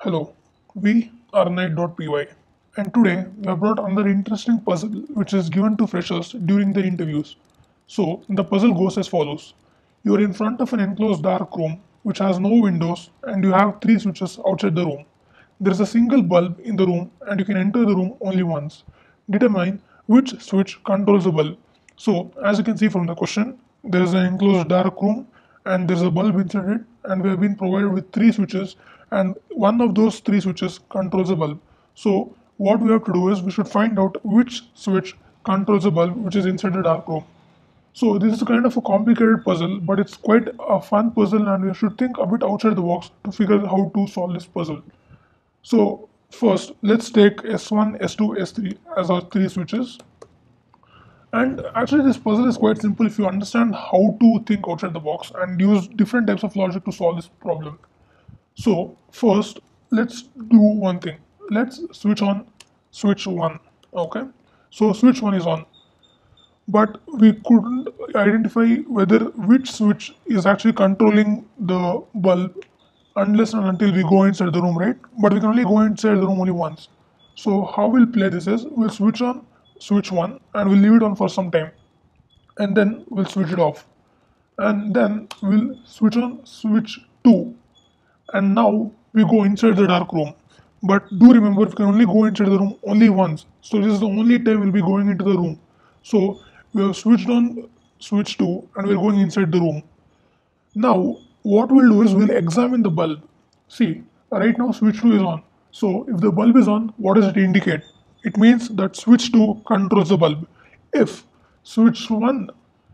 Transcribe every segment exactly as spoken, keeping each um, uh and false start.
Hello, we are night.py, and today we have brought another interesting puzzle which is given to freshers during their interviews. So, the puzzle goes as follows. You are in front of an enclosed dark room which has no windows and you have three switches outside the room. There is a single bulb in the room and you can enter the room only once. Determine which switch controls the bulb. So, as you can see from the question, there is an enclosed dark room and there is a bulb inside it, and we have been provided with three switches, and one of those three switches controls the bulb. So, what we have to do is we should find out which switch controls the bulb which is inside the dark room. So this is kind of a complicated puzzle, but it's quite a fun puzzle and we should think a bit outside the box to figure out how to solve this puzzle. So first, let's take S one, S two, S three as our three switches. And actually this puzzle is quite simple if you understand how to think outside the box and use different types of logic to solve this problem. So first, let's do one thing. Let's switch on switch one, okay? So switch one is on, but we couldn't identify whether which switch is actually controlling the bulb unless and until we go inside the room, right? But we can only go inside the room only once. So how we'll play this is we'll switch on switch one and we'll leave it on for some time, and then we'll switch it off, and then we'll switch on switch two, and now we go inside the dark room. But do remember, we can only go inside the room only once, so this is the only time we'll be going into the room. So we have switched on switch two and we're going inside the room. Now what we'll do is we'll examine the bulb. See, right now switch two is on. So if the bulb is on, what does it indicate? It means that switch two controls the bulb. If switch one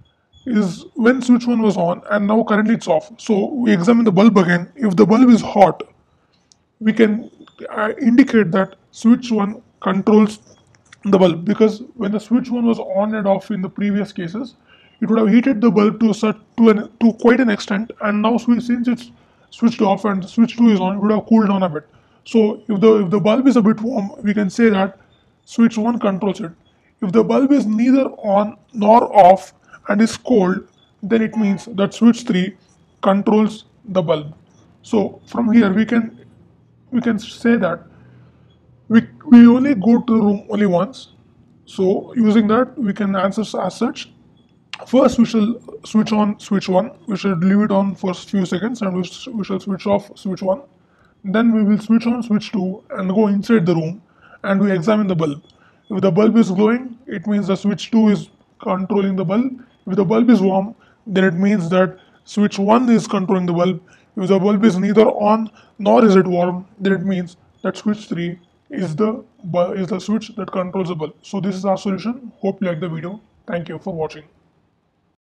is when switch one was on and now currently it's off, so we examine the bulb again. If the bulb is hot, we can uh, indicate that switch one controls the bulb, because when the switch one was on and off in the previous cases, it would have heated the bulb to a such to an to quite an extent, and now since it's switched off and switch two is on, it would have cooled down a bit. So if the if the bulb is a bit warm, we can say that switch one controls it. If the bulb is neither on nor off and is cold, then it means that switch three controls the bulb. So from here we can we can say that we, we only go to the room only once. So using that, we can answer as such. First we shall switch on switch one, we should leave it on for a few seconds, and we, sh we shall switch off switch one. Then we will switch on switch two and go inside the room and we examine the bulb. If the bulb is glowing, it means that switch two is controlling the bulb. If the bulb is warm, then it means that switch one is controlling the bulb. If the bulb is neither on nor is it warm, then it means that switch three is the is the switch that controls the bulb. So this is our solution. Hope you like the video. Thank you for watching.